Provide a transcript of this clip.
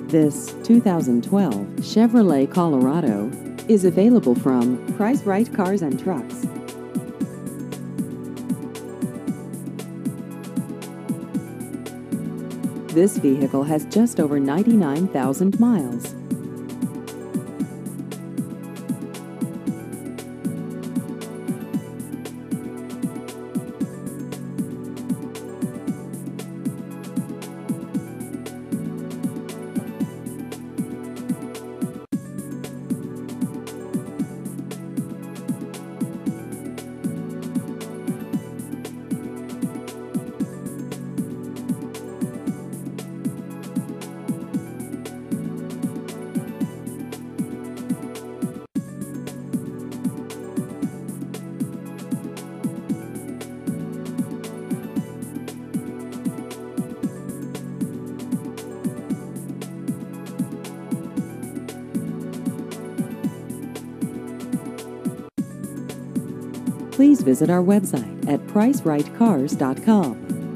This 2012 Chevrolet Colorado is available from Price Right Cars and Trucks. This vehicle has just over 99,000 miles. Please visit our website at pricerightcars.com.